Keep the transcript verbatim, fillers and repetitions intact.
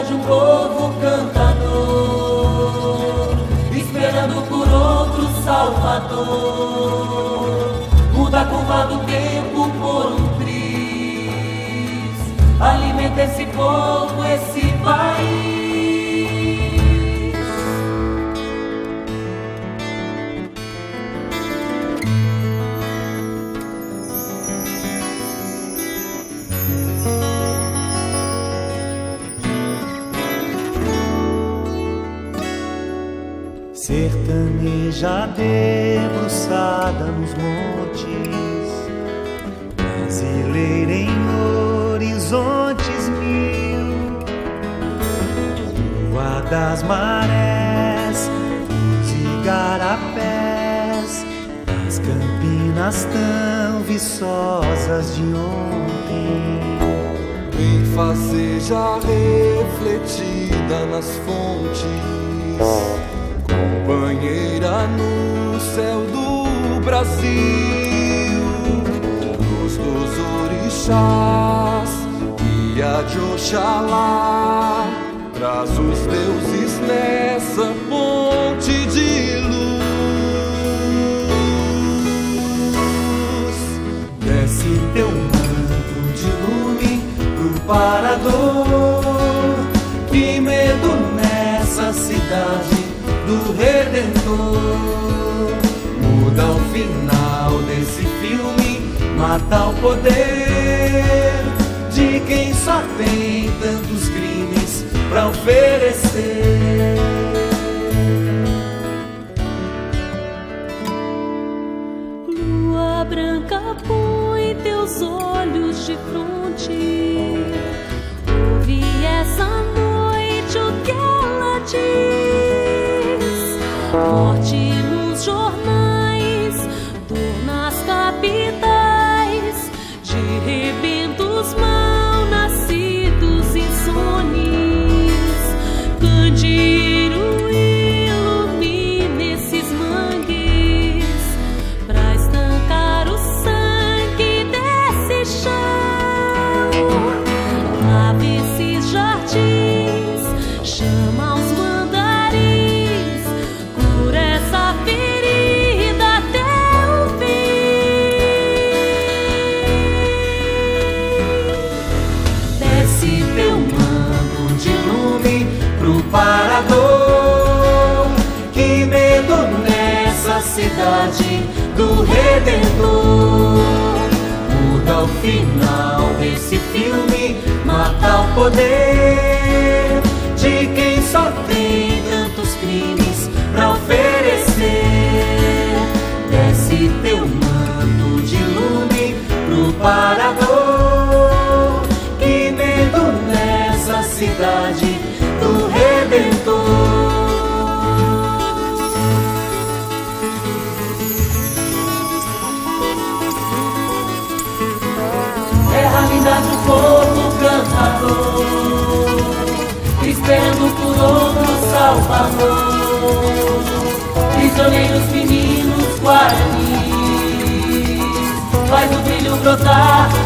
realidade um povo cantador, esperando por outro Salvador. Muda a curva do tempo por um triz, alimenta esse povo, esse país. Sertaneja debruçada nos montes, brasileira em horizontes mil, lua das marés, os igarapés, as campinas tão viçosas de ontem. Vem fazer já refletida nas fontes, companheira no céu do Brasil, luz dos orixás, guia de Oxalá, traz os deuses nessa ponte de luz. Desce teu manto de lume pro parador, que medo nessa cidade do Redentor. Muda o final desse filme, mata o poder de quem só tem tantos crimes pra oferecer. Lua branca, põe teus olhos de fronte, ouve essa noite o que ela diz. Morte nos jornais, dor nas capitais, de rebentos mal nascidos insones. Candeeiro ilumina esses mangues, pra estancar o sangue desse chão. Lava esses jardins, chama os mandarins, cura essa ferida até o fim. Desce teu manto de lume pro parador, que medo nessa cidade do Redentor. Muda o final desse filme, mata o poder de quem só tem tantos crimes pra oferecer. Desce teu manto de lume pro parador, que medo nessa cidade do Redentor. Terra linda do povo cantador, esperando por outro Salvador. Prisioneiros, meninos, guaranis, faz o brilho brotar